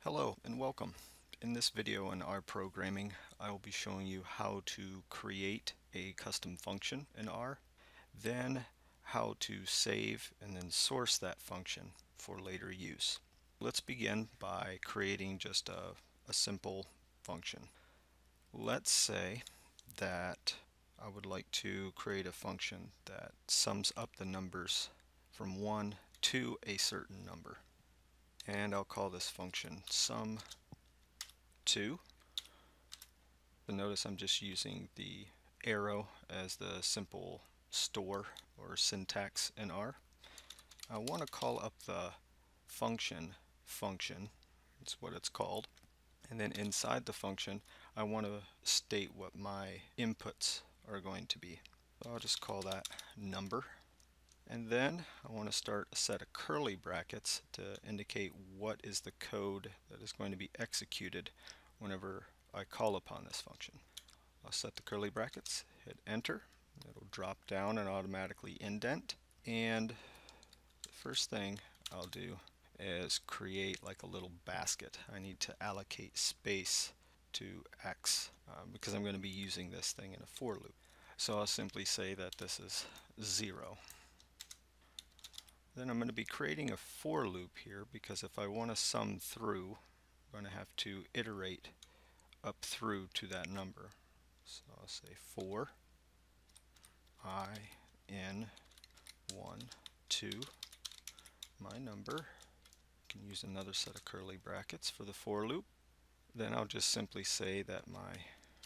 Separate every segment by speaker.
Speaker 1: Hello and welcome. In this video on R programming, I will be showing you how to create a custom function in R, then how to save and then source that function for later use. Let's begin by creating just a simple function. Let's say that I would like to create a function that sums up the numbers from 1 to a certain number. And I'll call this function sum2. But notice I'm just using the arrow as the simple store or syntax in R. I want to call up the function, it's what it's called. And then inside the function, I want to state what my inputs are going to be. So I'll just call that number. And then I want to start a set of curly brackets to indicate what is the code that is going to be executed whenever I call upon this function. I'll set the curly brackets, hit enter, it'll drop down and automatically indent, and the first thing I'll do is create like a little basket. I need to allocate space to X because I'm going to be using this thing in a for loop. So I'll simply say that this is 0. Then I'm going to be creating a for loop here because if I want to sum through, I'm going to have to iterate up through to that number. So I'll say for I in 1, 2, my number. I can use another set of curly brackets for the for loop. Then I'll just simply say that my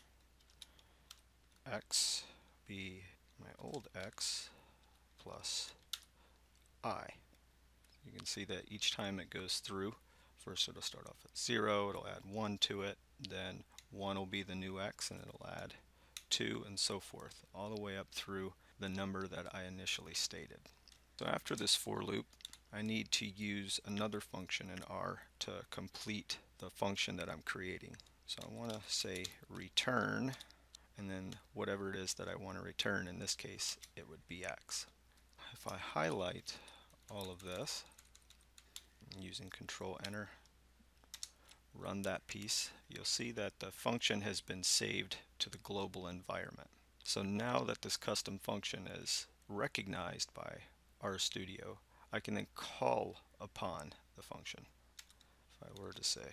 Speaker 1: x be my old x plus I. You can see that each time it goes through, first it'll start off at 0, it'll add 1 to it, then 1 will be the new x and it'll add 2 and so forth, all the way up through the number that I initially stated. So after this for loop, I need to use another function in R to complete the function that I'm creating. So I want to say return, and then whatever it is that I want to return, in this case it would be x. If I highlight all of this, using Control Enter, run that piece, you'll see that the function has been saved to the global environment. So now that this custom function is recognized by RStudio, I can then call upon the function. If I were to say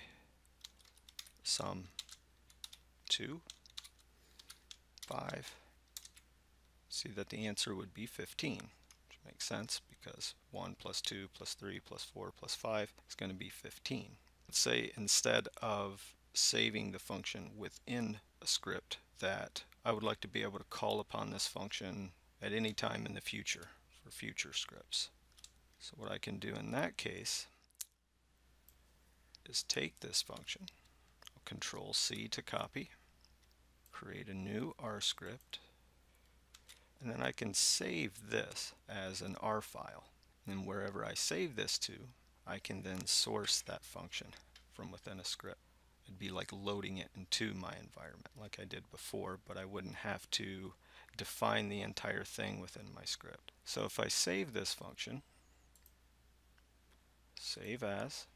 Speaker 1: sum2, 5, see that the answer would be 15. Makes sense because 1 plus 2 plus 3 plus 4 plus 5 is going to be 15. Let's say instead of saving the function within a script, that I would like to be able to call upon this function at any time in the future for future scripts. So what I can do in that case is take this function, Control C to copy, create a new R script, and then I can save this as an R file. And wherever I save this to, I can then source that function from within a script. It'd be like loading it into my environment like I did before, but I wouldn't have to define the entire thing within my script. So if I save this function, save as,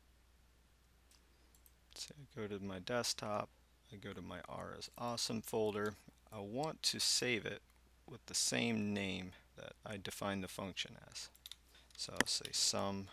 Speaker 1: say I go to my desktop, I go to my R is awesome folder, I want to save it with the same name that I defined the function as. So I'll say sum2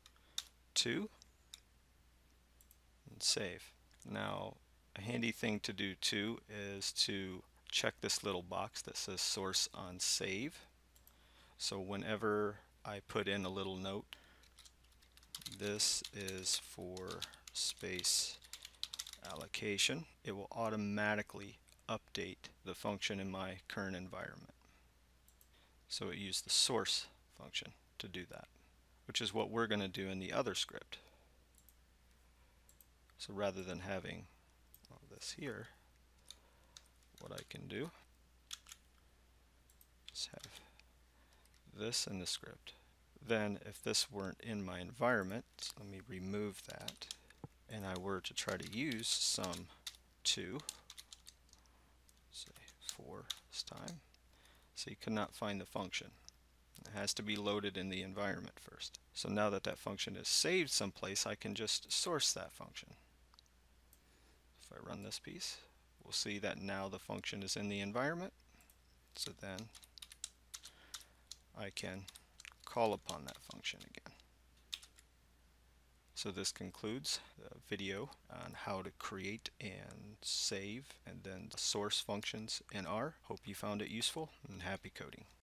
Speaker 1: and save. Now a handy thing to do too is to check this little box that says source on save. So whenever I put in a little note, this is for space allocation, it will automatically update the function in my current environment. So it used the source function to do that, which is what we're going to do in the other script. So rather than having all this here, what I can do is have this in the script. Then if this weren't in my environment, let me remove that, and I were to try to use sum2, say 4 this time, so you could not find the function. It has to be loaded in the environment first. So now that that function is saved someplace, I can just source that function. If I run this piece, we'll see that now the function is in the environment. So then I can call upon that function again. So this concludes the video on how to create and save and then source functions in R. Hope you found it useful, and happy coding.